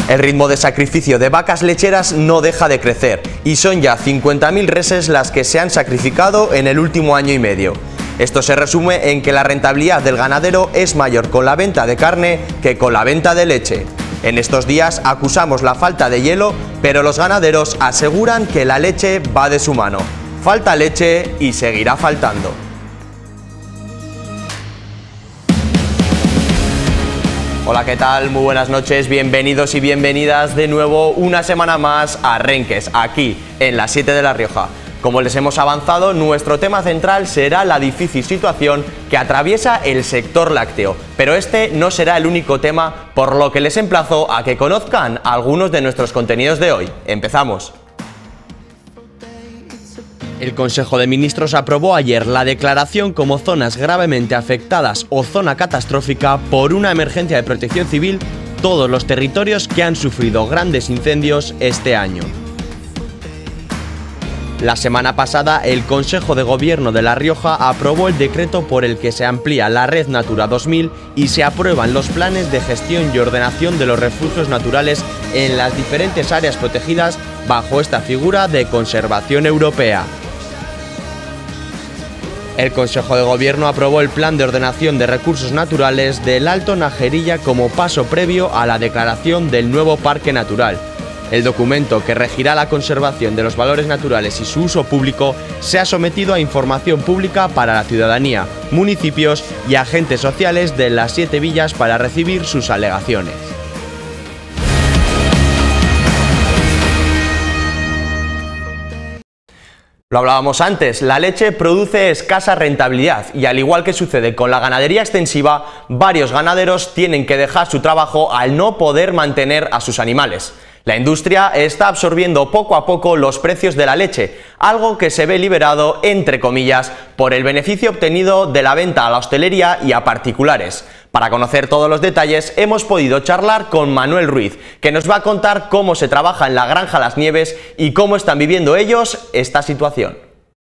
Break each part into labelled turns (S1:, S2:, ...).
S1: El ritmo de sacrificio de vacas lecheras no deja de crecer y son ya 50.000 reses las que se han sacrificado en el último año y medio. Esto se resume en que la rentabilidad del ganadero es mayor con la venta de carne que con la venta de leche. En estos días acusamos la falta de hielo, pero los ganaderos aseguran que la leche va de su mano. Falta leche y seguirá faltando. Hola, ¿qué tal? Muy buenas noches, bienvenidos y bienvenidas de nuevo una semana más a Renques, aquí en la 7 de La Rioja. Como les hemos avanzado, nuestro tema central será la difícil situación que atraviesa el sector lácteo, pero este no será el único tema, por lo que les emplazo a que conozcan algunos de nuestros contenidos de hoy. ¡Empezamos! El Consejo de Ministros aprobó ayer la declaración como zonas gravemente afectadas o zona catastrófica por una emergencia de protección civil todos los territorios que han sufrido grandes incendios este año. La semana pasada, el Consejo de Gobierno de La Rioja aprobó el decreto por el que se amplía la Red Natura 2000 y se aprueban los planes de gestión y ordenación de los refugios naturales en las diferentes áreas protegidas bajo esta figura de conservación europea. El Consejo de Gobierno aprobó el Plan de Ordenación de Recursos Naturales del Alto Najerilla como paso previo a la declaración del nuevo Parque Natural. El documento que regirá la conservación de los valores naturales y su uso público se ha sometido a información pública para la ciudadanía, municipios y agentes sociales de las 7 villas para recibir sus alegaciones. Lo hablábamos antes, la leche produce escasa rentabilidad y al igual que sucede con la ganadería extensiva, varios ganaderos tienen que dejar su trabajo al no poder mantener a sus animales. La industria está absorbiendo poco a poco los precios de la leche, algo que se ve liberado, entre comillas, por el beneficio obtenido de la venta a la hostelería y a particulares. Para conocer todos los detalles hemos podido charlar con Manuel Ruiz, que nos va a contar cómo se trabaja en la granja Las Nieves y cómo están viviendo ellos esta situación.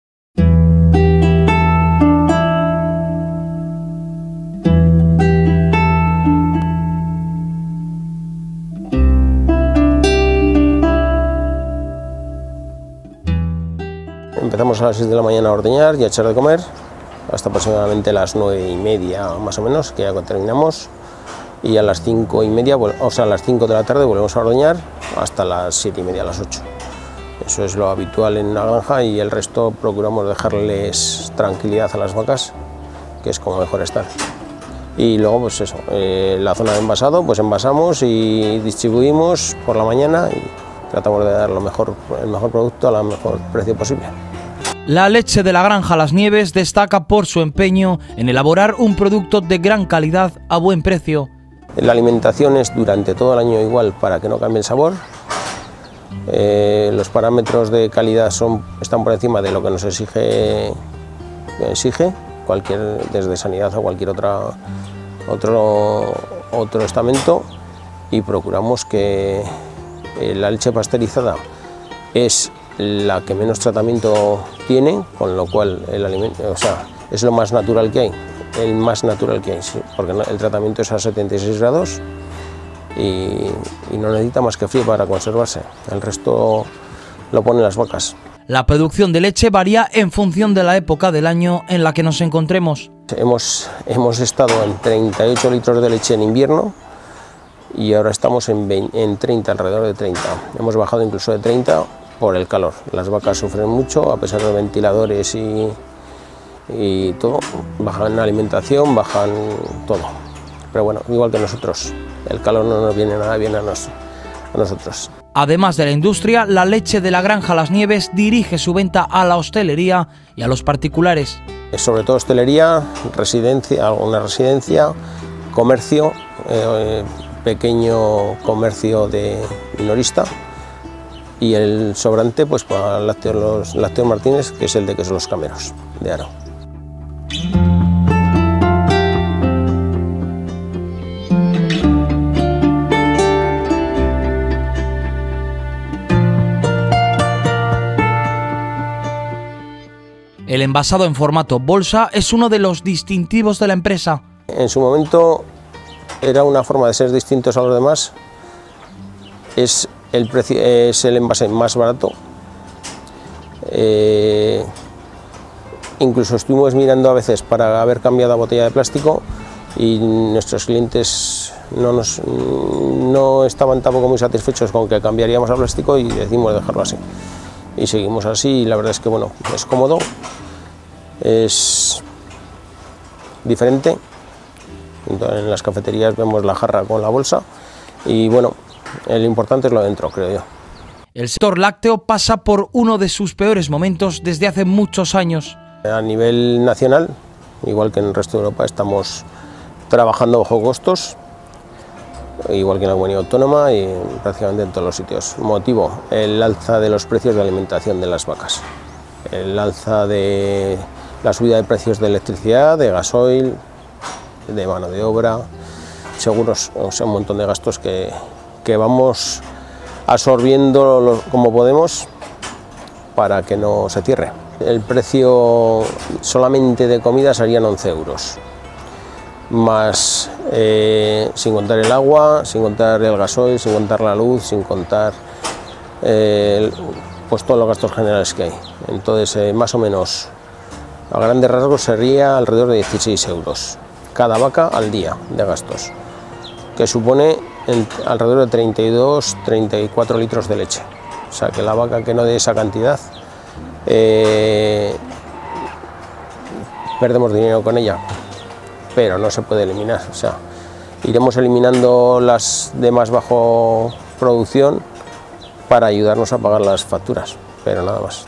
S2: Empezamos a las 6 de la mañana a ordeñar y a echar de comer, hasta aproximadamente las 9:30 más o menos, que ya terminamos, y a las 5:30, o sea, a las 5 de la tarde volvemos a ordeñar hasta las 7:30, a las 8. Eso es lo habitual en la granja y el resto procuramos dejarles tranquilidad a las vacas, que es como mejor estar. Y luego pues eso, la zona de envasado, pues envasamos y distribuimos por la mañana y tratamos de dar el mejor producto al mejor precio posible.
S3: La leche de la granja Las Nieves destaca por su empeño en elaborar un producto de gran calidad a buen precio.
S2: La alimentación es durante todo el año igual para que no cambie el sabor. Los parámetros de calidad están por encima de lo que nos exige desde Sanidad o cualquier otro estamento, y procuramos que la leche pasteurizada es la que menos tratamiento tiene, con lo cual el alimento, es lo más natural que hay, sí, porque el tratamiento es a 76 grados y no necesita más que frío para conservarse, el resto lo ponen las vacas.
S3: La producción de leche varía en función de la época del año en la que nos encontremos.
S2: Hemos estado en 38 litros de leche en invierno y ahora estamos en 30, alrededor de 30. Hemos bajado incluso de 30 por el calor. Las vacas sufren mucho, a pesar de ventiladores y todo, bajan alimentación, bajan todo. Pero bueno, igual que nosotros, el calor no nos viene nada bien a nosotros.
S3: Además de la industria, la leche de la granja Las Nieves dirige su venta a la hostelería y a los particulares.
S2: Sobre todo hostelería, alguna residencia, comercio, pequeño comercio de minorista, y el sobrante pues para los lácteos Martínez, que es el de quesos Los Cameros, de Aro.
S3: El envasado en formato bolsa es uno de los distintivos de la empresa.
S2: En su momento era una forma de ser distintos a los demás, es el envase más barato. Incluso estuvimos mirando a veces para haber cambiado la botella de plástico y nuestros clientes no estaban tampoco muy satisfechos con que cambiaríamos a plástico y decidimos dejarlo así. Y seguimos así y la verdad es que bueno, es cómodo, es diferente. Entonces, en las cafeterías vemos la jarra con la bolsa y bueno, lo importante es lo de dentro, creo yo.
S3: El sector lácteo pasa por uno de sus peores momentos desde hace muchos años.
S2: A nivel nacional, igual que en el resto de Europa, estamos trabajando bajo costos, igual que en la comunidad autónoma y prácticamente en todos los sitios. Motivo, el alza de los precios de alimentación de las vacas, el alza de la subida de precios de electricidad, de gasoil, de mano de obra, seguros, o sea, un montón de gastos que vamos absorbiendo como podemos para que no se cierre. El precio solamente de comida serían 11 euros, más sin contar el agua, sin contar el gasoil, sin contar la luz, sin contar pues todos los gastos generales que hay. Entonces, más o menos, a grandes rasgos sería alrededor de 16 euros cada vaca al día de gastos, que supone alrededor de 32-34 litros de leche. O sea que la vaca que no dé esa cantidad, perdemos dinero con ella, pero no se puede eliminar. O sea, iremos eliminando las de más bajo producción para ayudarnos a pagar las facturas, pero nada más.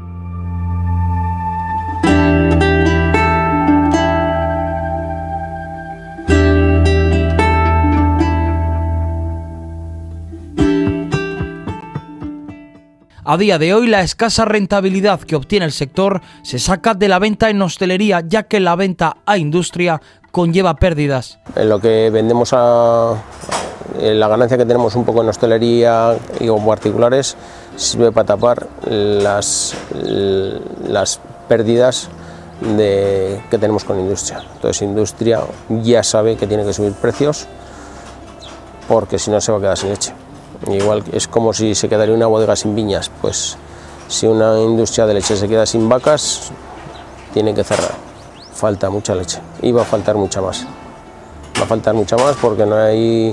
S3: A día de hoy, la escasa rentabilidad que obtiene el sector se saca de la venta en hostelería, ya que la venta a industria conlleva pérdidas.
S2: En lo que vendemos la ganancia que tenemos un poco en hostelería y con particulares sirve para tapar las pérdidas que tenemos con industria. Entonces, industria ya sabe que tiene que subir precios porque si no se va a quedar sin leche. Igual es como si se quedaría una bodega sin viñas, pues si una industria de leche se queda sin vacas, tiene que cerrar. Falta mucha leche y va a faltar mucha más. Va a faltar mucha más porque no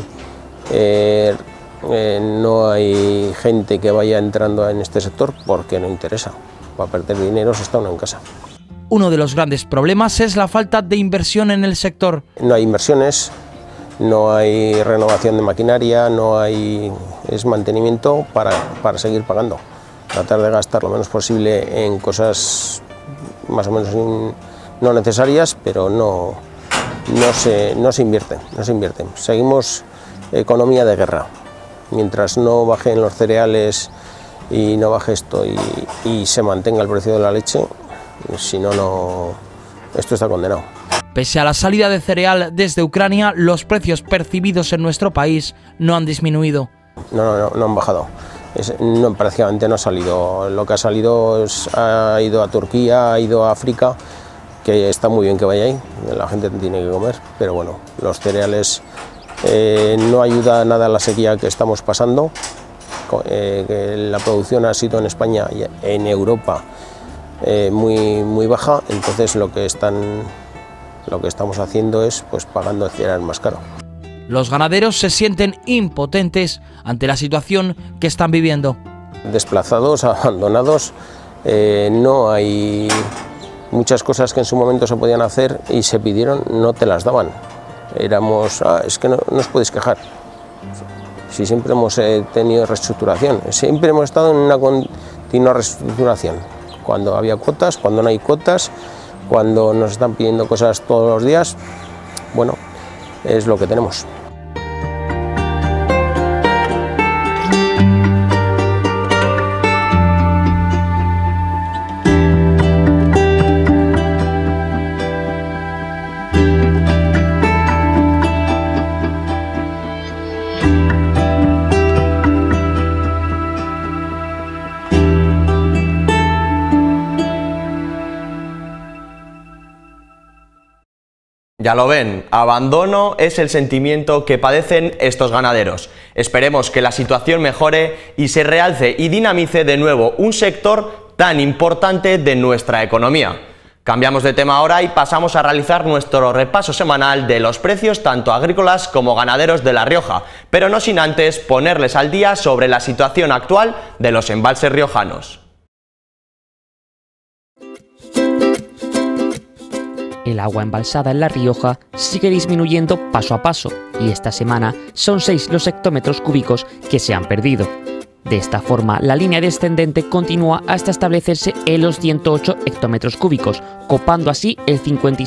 S2: hay gente que vaya entrando en este sector porque no interesa. Para perder dinero se está uno en casa.
S3: Uno de los grandes problemas es la falta de inversión en el sector.
S2: No hay inversiones, no hay renovación de maquinaria, es mantenimiento para seguir pagando. Tratar de gastar lo menos posible en cosas más o menos no necesarias, pero no se invierten. Seguimos economía de guerra. Mientras no bajen los cereales y no baje esto y se mantenga el precio de la leche, si no, esto está condenado.
S3: Pese a la salida de cereal desde Ucrania, los precios percibidos en nuestro país no han disminuido.
S2: No han bajado. Prácticamente no ha salido. Lo que ha salido ha ido a Turquía, ha ido a África, que está muy bien que vaya ahí, la gente tiene que comer, pero bueno, los cereales no ayuda nada a la sequía que estamos pasando. Que la producción ha sido en España y en Europa muy baja, entonces lo que estamos haciendo es pues pagando el cereal más caro.
S3: Los ganaderos se sienten impotentes ante la situación que están viviendo.
S2: Desplazados, abandonados, no hay muchas cosas que en su momento se podían hacer y se pidieron, no te las daban. Es que no os podéis quejar. Si siempre hemos tenido reestructuración, siempre hemos estado en una continua reestructuración. Cuando había cuotas, cuando no hay cuotas, cuando nos están pidiendo cosas todos los días, bueno, es lo que tenemos.
S1: ya lo ven, abandono es el sentimiento que padecen estos ganaderos. Esperemos que la situación mejore y se realce y dinamice de nuevo un sector tan importante de nuestra economía. Cambiamos de tema ahora y pasamos a realizar nuestro repaso semanal de los precios tanto agrícolas como ganaderos de La Rioja, pero no sin antes ponerles al día sobre la situación actual de los embalses riojanos.
S4: El agua embalsada en La Rioja sigue disminuyendo paso a paso y esta semana son 6 los hectómetros cúbicos que se han perdido. De esta forma, la línea descendente continúa hasta establecerse en los 108 hectómetros cúbicos, copando así el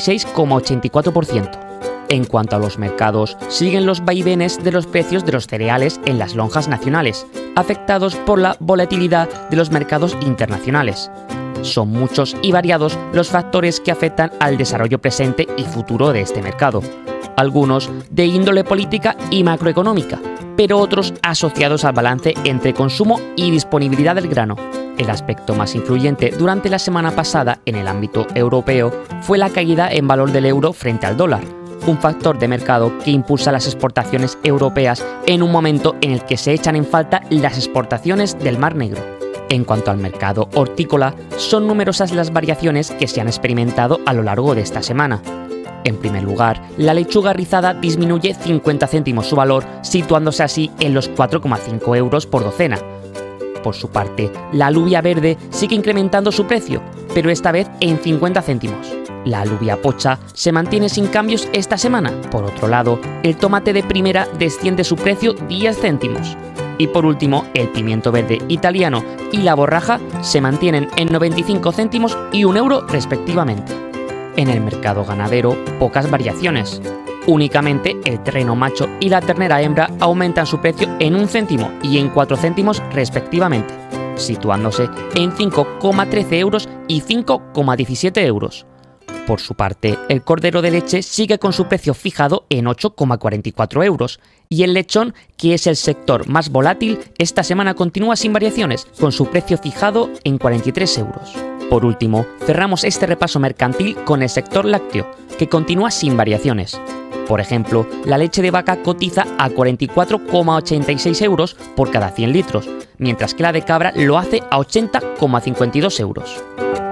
S4: 56,84%. En cuanto a los mercados, siguen los vaivenes de los precios de los cereales en las lonjas nacionales, afectados por la volatilidad de los mercados internacionales. Son muchos y variados los factores que afectan al desarrollo presente y futuro de este mercado, algunos de índole política y macroeconómica, pero otros asociados al balance entre consumo y disponibilidad del grano. El aspecto más influyente durante la semana pasada en el ámbito europeo fue la caída en valor del euro frente al dólar, un factor de mercado que impulsa las exportaciones europeas en un momento en el que se echan en falta las exportaciones del Mar Negro. En cuanto al mercado hortícola, son numerosas las variaciones que se han experimentado a lo largo de esta semana. En primer lugar, la lechuga rizada disminuye 50 céntimos su valor, situándose así en los 4,5 euros por docena. Por su parte, la alubia verde sigue incrementando su precio, pero esta vez en 50 céntimos. La alubia pocha se mantiene sin cambios esta semana. Por otro lado, el tomate de primera desciende su precio 10 céntimos. Y por último, el pimiento verde italiano y la borraja se mantienen en 95 céntimos y 1 euro respectivamente. En el mercado ganadero, pocas variaciones. Únicamente el terreno macho y la ternera hembra aumentan su precio en 1 céntimo y en 4 céntimos respectivamente, situándose en 5,13 euros y 5,17 euros. Por su parte, el cordero de leche sigue con su precio fijado en 8,44 euros y el lechón, que es el sector más volátil, esta semana continúa sin variaciones, con su precio fijado en 43 euros. Por último, cerramos este repaso mercantil con el sector lácteo, que continúa sin variaciones. Por ejemplo, la leche de vaca cotiza a 44,86 euros por cada 100 litros, mientras que la de cabra lo hace a 80,52 euros.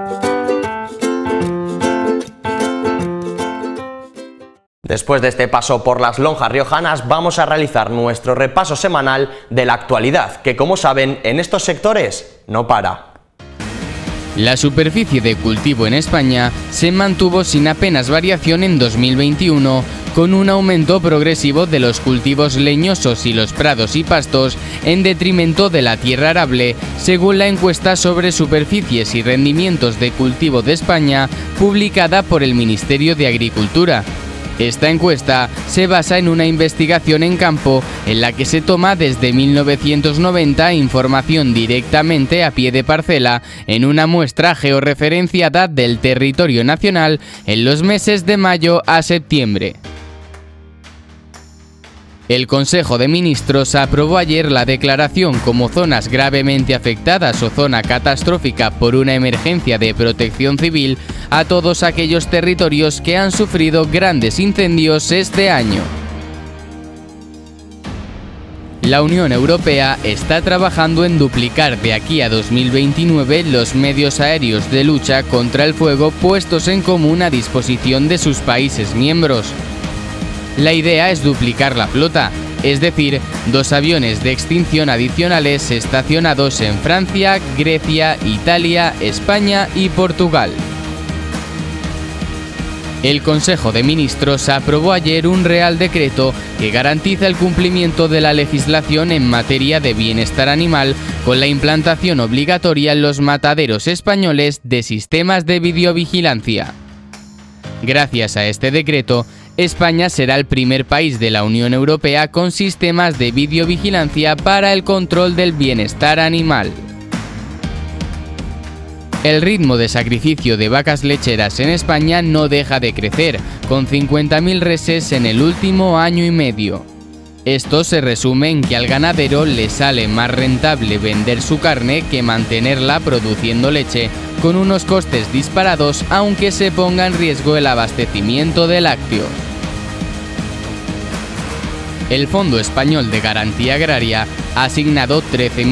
S1: Después de este paso por las lonjas riojanas, vamos a realizar nuestro repaso semanal de la actualidad, que como saben, en estos sectores no para.
S5: La superficie de cultivo en España se mantuvo sin apenas variación en 2021, con un aumento progresivo de los cultivos leñosos y los prados y pastos en detrimento de la tierra arable, según la encuesta sobre superficies y rendimientos de cultivo de España, publicada por el Ministerio de Agricultura. Esta encuesta se basa en una investigación en campo en la que se toma desde 1990 información directamente a pie de parcela en una muestra georreferenciada del territorio nacional en los meses de mayo a septiembre. El Consejo de Ministros aprobó ayer la declaración como zonas gravemente afectadas o zona catastrófica por una emergencia de protección civil a todos aquellos territorios que han sufrido grandes incendios este año. La Unión Europea está trabajando en duplicar de aquí a 2029 los medios aéreos de lucha contra el fuego puestos en común a disposición de sus países miembros. La idea es duplicar la flota, es decir, 2 aviones de extinción adicionales estacionados en Francia, Grecia, Italia, España y Portugal. El Consejo de Ministros aprobó ayer un Real Decreto que garantiza el cumplimiento de la legislación en materia de bienestar animal con la implantación obligatoria en los mataderos españoles de sistemas de videovigilancia. Gracias a este decreto, España será el primer país de la Unión Europea con sistemas de videovigilancia para el control del bienestar animal. El ritmo de sacrificio de vacas lecheras en España no deja de crecer, con 50.000 reses en el último año y medio. Esto se resume en que al ganadero le sale más rentable vender su carne que mantenerla produciendo leche, con unos costes disparados, aunque se ponga en riesgo el abastecimiento de lácteos. El Fondo Español de Garantía Agraria ha asignado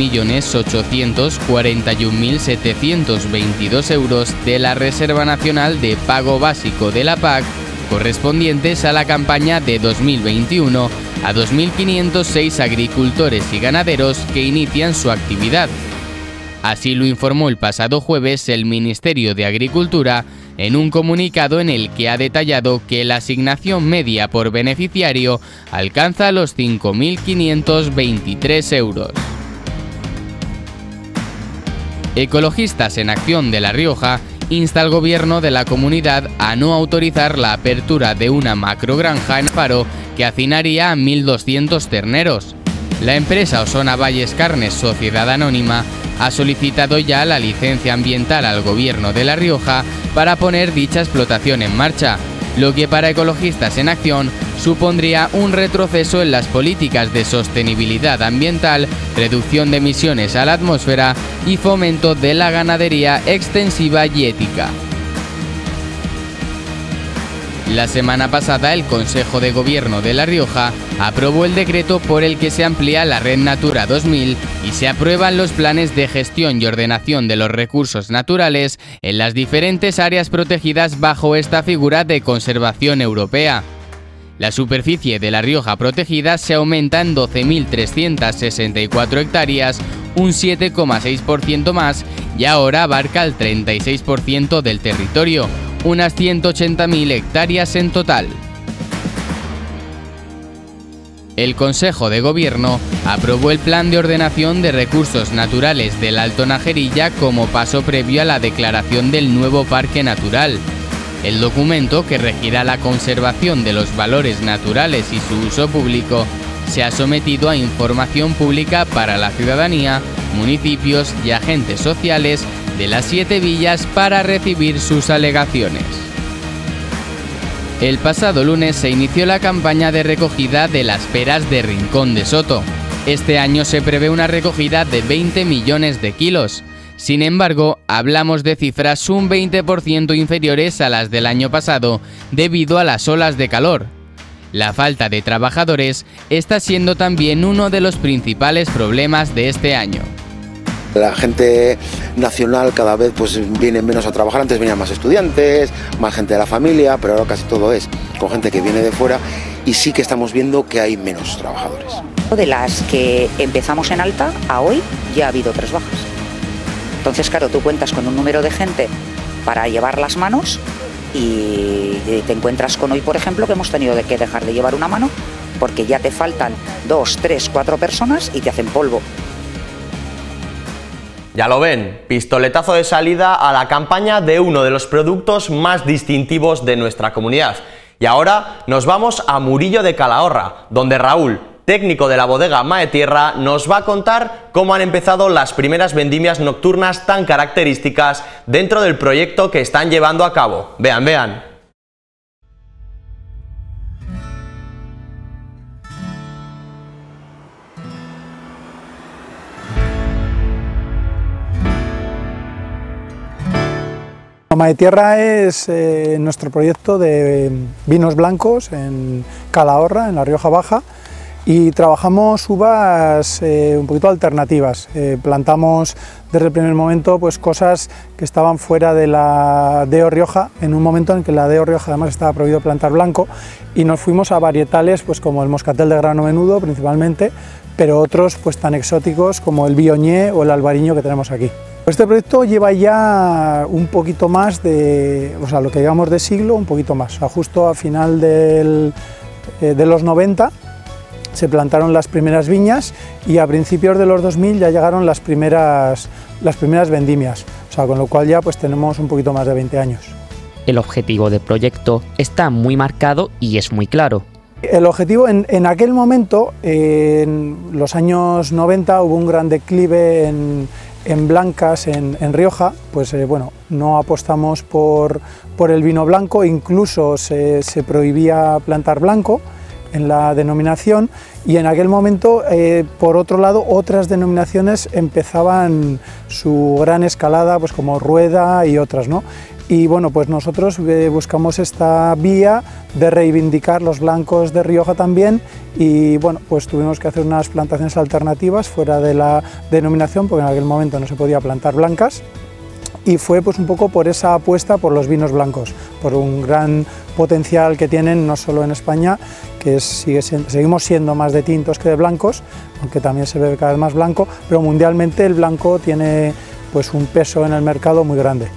S5: 13.841.722 euros de la Reserva Nacional de Pago Básico de la PAC, correspondientes a la campaña de 2021 a 2.506 agricultores y ganaderos que inician su actividad. Así lo informó el pasado jueves el Ministerio de Agricultura en un comunicado en el que ha detallado que la asignación media por beneficiario alcanza los 5.523 euros. Ecologistas en Acción de La Rioja insta al gobierno de la comunidad a no autorizar la apertura de una macrogranja en Faro que hacinaría a 1.200 terneros. La empresa Osona Valles Carnes Sociedad Anónima ha solicitado ya la licencia ambiental al gobierno de La Rioja para poner dicha explotación en marcha, lo que para Ecologistas en Acción supondría un retroceso en las políticas de sostenibilidad ambiental, reducción de emisiones a la atmósfera y fomento de la ganadería extensiva y ética. La semana pasada, el Consejo de Gobierno de La Rioja aprobó el decreto por el que se amplía la Red Natura 2000 y se aprueban los planes de gestión y ordenación de los recursos naturales en las diferentes áreas protegidas bajo esta figura de conservación europea. La superficie de La Rioja protegida se aumenta en 12.364 hectáreas, un 7,6% más, y ahora abarca el 36% del territorio, unas 180.000 hectáreas en total. El Consejo de Gobierno aprobó el Plan de Ordenación de Recursos Naturales del Alto Najerilla como paso previo a la declaración del nuevo Parque Natural. El documento, que regirá la conservación de los valores naturales y su uso público, se ha sometido a información pública para la ciudadanía, municipios y agentes sociales de las 7 villas para recibir sus alegaciones. El pasado lunes se inició la campaña de recogida de las peras de Rincón de Soto. Este año se prevé una recogida de 20 millones de kilos. Sin embargo, hablamos de cifras un 20% inferiores a las del año pasado debido a las olas de calor. La falta de trabajadores está siendo también uno de los principales problemas de este año.
S6: La gente nacional cada vez viene menos a trabajar. Antes venían más estudiantes, más gente de la familia, pero ahora casi todo es con gente que viene de fuera y sí que estamos viendo que hay menos trabajadores.
S7: De las que empezamos en alta a hoy ya ha habido 3 bajas. Entonces, claro, tú cuentas con un número de gente para llevar las manos y te encuentras con hoy, por ejemplo, que hemos tenido que dejar de llevar una mano porque ya te faltan 2, 3, 4 personas y te hacen polvo.
S1: Ya lo ven, pistoletazo de salida a la campaña de uno de los productos más distintivos de nuestra comunidad. Y ahora nos vamos a Murillo de Calahorra, donde Raúl, técnico de la bodega Maetierra, nos va a contar cómo han empezado las primeras vendimias nocturnas tan características dentro del proyecto que están llevando a cabo. Vean, vean.
S8: Maetierra es nuestro proyecto de vinos blancos en Calahorra, en La Rioja Baja, y trabajamos uvas un poquito alternativas. Plantamos desde el primer momento cosas que estaban fuera de la DO Rioja, en un momento en que la DO Rioja además estaba prohibido plantar blanco, y nos fuimos a varietales como el moscatel de grano menudo principalmente, pero otros tan exóticos como el Viognier o el albariño que tenemos aquí. Este proyecto lleva ya un poquito más de, lo que llevamos de siglo, un poquito más. Justo a final de los 90 se plantaron las primeras viñas y a principios de los 2000 ya llegaron las primeras vendimias, con lo cual ya tenemos un poquito más de 20 años.
S4: El objetivo del proyecto está muy marcado y es muy claro.
S8: El objetivo en aquel momento, en los años 90, hubo un gran declive en blancas en Rioja, no apostamos por el vino blanco, incluso se prohibía plantar blanco, en la denominación, y en aquel momento, por otro lado, otras denominaciones empezaban su gran escalada, pues como Rueda y otras, ¿no? Y bueno, pues nosotros buscamos esta vía de reivindicar los blancos de Rioja también, y bueno, pues tuvimos que hacer unas plantaciones alternativas fuera de la denominación, porque en aquel momento no se podía plantar blancas, y fue pues un poco por esa apuesta por los vinos blancos, por un gran potencial que tienen no solo en España, que seguimos siendo más de tintos que de blancos, aunque también se bebe cada vez más blanco, pero mundialmente el blanco tiene pues un peso en el mercado muy grande.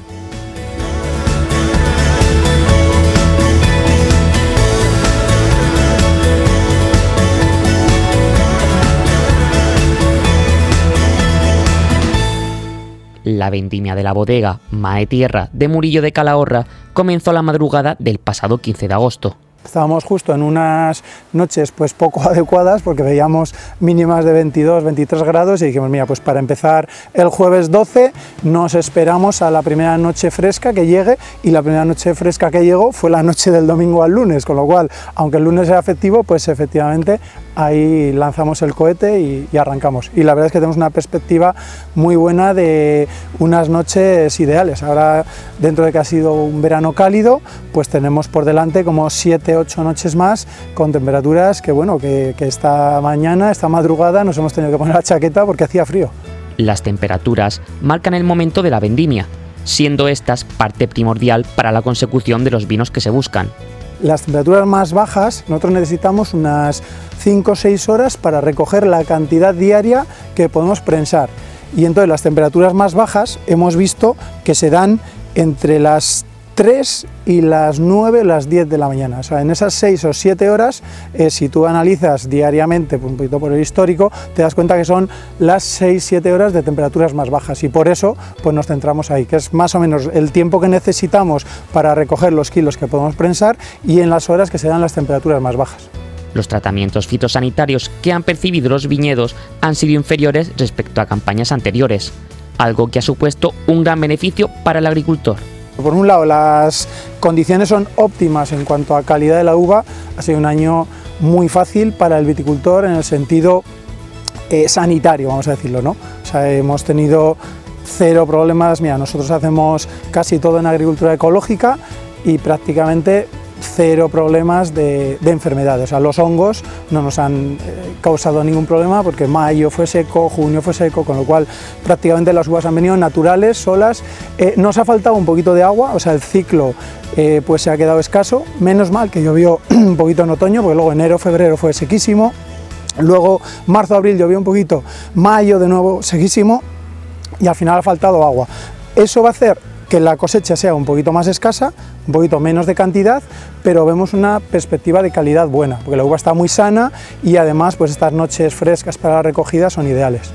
S4: La vendimia de la bodega Mae Tierra de Murillo de Calahorra comenzó la madrugada del pasado 15 de agosto.
S8: Estábamos justo en unas noches pues poco adecuadas, porque veíamos mínimas de 22, 23 grados y dijimos, mira, pues para empezar el jueves 12 nos esperamos a la primera noche fresca que llegue, y la primera noche fresca que llegó fue la noche del domingo al lunes, con lo cual, aunque el lunes era festivo, pues efectivamente ahí lanzamos el cohete y arrancamos. Y la verdad es que tenemos una perspectiva muy buena de unas noches ideales. Ahora, dentro de que ha sido un verano cálido, pues tenemos por delante como 7, 8 noches más con temperaturas que, bueno, que esta mañana, esta madrugada, nos hemos tenido que poner la chaqueta porque hacía frío.
S4: Las temperaturas marcan el momento de la vendimia, siendo estas parte primordial para la consecución de los vinos que se buscan.
S8: Las temperaturas más bajas, nosotros necesitamos unas 5 o 6 horas para recoger la cantidad diaria que podemos prensar. Y entonces las temperaturas más bajas hemos visto que se dan entre las 3 y las 9, las 10 de la mañana. O sea, en esas 6 o 7 horas, si tú analizas diariamente, un poquito por el histórico, te das cuenta que son las 6-7 horas de temperaturas más bajas, y por eso pues nos centramos ahí, que es más o menos el tiempo que necesitamos para recoger los kilos que podemos prensar y en las horas que se dan las temperaturas más bajas.
S4: Los tratamientos fitosanitarios que han percibido los viñedos han sido inferiores respecto a campañas anteriores, algo que ha supuesto un gran beneficio para el agricultor.
S8: Por un lado, las condiciones son óptimas en cuanto a calidad de la uva. Ha sido un año muy fácil para el viticultor en el sentido sanitario, vamos a decirlo, ¿no? O sea, hemos tenido cero problemas. Mira, nosotros hacemos casi todo en agricultura ecológica y prácticamente cero problemas de enfermedades. O sea, los hongos no nos han causado ningún problema, porque mayo fue seco, junio fue seco, con lo cual prácticamente las uvas han venido naturales, solas. Nos ha faltado un poquito de agua, o sea, el ciclo pues se ha quedado escaso. Menos mal que llovió un poquito en otoño, porque luego enero, febrero fue sequísimo, luego marzo, abril llovió un poquito, mayo de nuevo sequísimo, y al final ha faltado agua. Eso va a hacer que la cosecha sea un poquito más escasa, un poquito menos de cantidad, pero vemos una perspectiva de calidad buena, porque la uva está muy sana y además pues estas noches frescas para la recogida son ideales.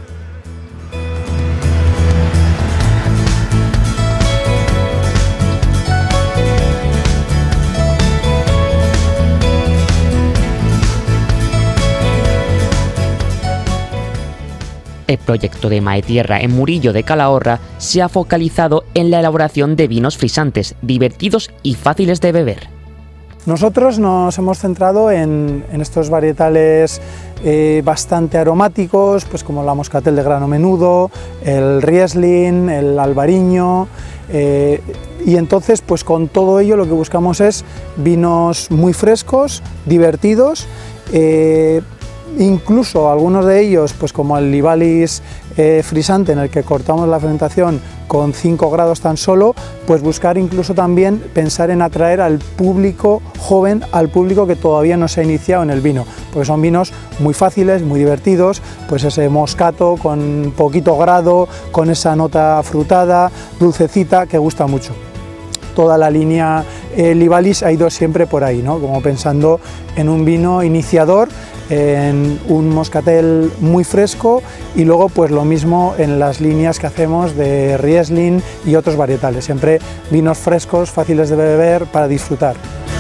S4: El proyecto de Mae Tierra en Murillo de Calahorra se ha focalizado en la elaboración de vinos frisantes, divertidos y fáciles de beber.
S8: Nosotros nos hemos centrado en estos varietales bastante aromáticos, pues como la Moscatel de grano menudo, el Riesling, el Albariño, y entonces pues con todo ello lo que buscamos es vinos muy frescos, divertidos, incluso algunos de ellos, pues como el Livalis frisante, en el que cortamos la fermentación con 5 grados tan solo, pues buscar incluso también pensar en atraer al público joven, al público que todavía no se ha iniciado en el vino, porque son vinos muy fáciles, muy divertidos, pues ese moscato con poquito grado, con esa nota frutada, dulcecita, que gusta mucho. Toda la línea Livalis ha ido siempre por ahí, ¿no? Como pensando en un vino iniciador, en un moscatel muy fresco, y luego pues lo mismo en las líneas que hacemos de Riesling y otros varietales, siempre vinos frescos, fáciles de beber, para disfrutar.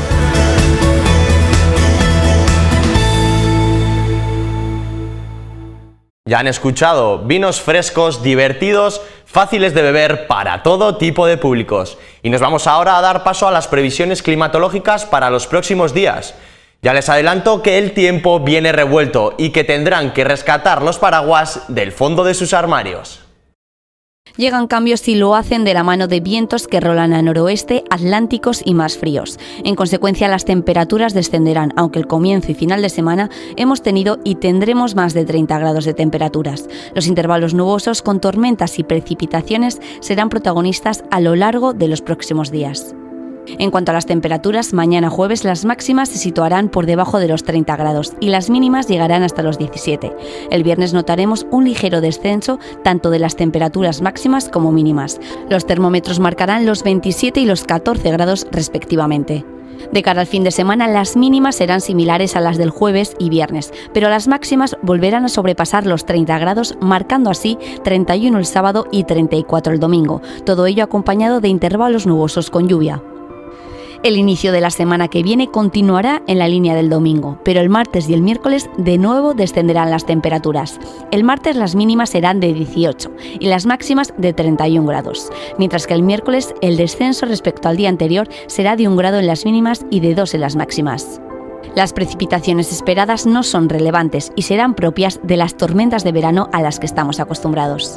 S1: Ya han escuchado, vinos frescos, divertidos, fáciles de beber para todo tipo de públicos. Y nos vamos ahora a dar paso a las previsiones climatológicas para los próximos días. Ya les adelanto que el tiempo viene revuelto y que tendrán que rescatar los paraguas del fondo de sus armarios.
S9: Llegan cambios y lo hacen de la mano de vientos que rolan a noroeste, atlánticos y más fríos. En consecuencia, las temperaturas descenderán, aunque el comienzo y final de semana hemos tenido y tendremos más de 30 grados de temperaturas. Los intervalos nubosos con tormentas y precipitaciones serán protagonistas a lo largo de los próximos días. En cuanto a las temperaturas, mañana jueves las máximas se situarán por debajo de los 30 grados y las mínimas llegarán hasta los 17. El viernes notaremos un ligero descenso tanto de las temperaturas máximas como mínimas. Los termómetros marcarán los 27 y los 14 grados respectivamente. De cara al fin de semana, las mínimas serán similares a las del jueves y viernes, pero las máximas volverán a sobrepasar los 30 grados, marcando así 31 el sábado y 34 el domingo, todo ello acompañado de intervalos nubosos con lluvia. El inicio de la semana que viene continuará en la línea del domingo, pero el martes y el miércoles de nuevo descenderán las temperaturas. El martes las mínimas serán de 18 y las máximas de 31 grados, mientras que el miércoles el descenso respecto al día anterior será de 1 grado en las mínimas y de 2 en las máximas. Las precipitaciones esperadas no son relevantes y serán propias de las tormentas de verano a las que estamos acostumbrados.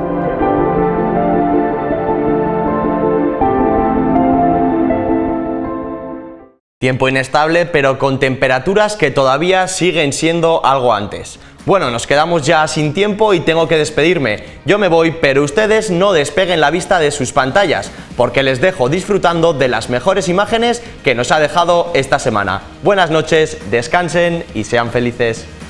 S1: Tiempo inestable, pero con temperaturas que todavía siguen siendo algo antes. Bueno, nos quedamos ya sin tiempo y tengo que despedirme. Yo me voy, pero ustedes no despeguen la vista de sus pantallas, porque les dejo disfrutando de las mejores imágenes que nos ha dejado esta semana. Buenas noches, descansen y sean felices.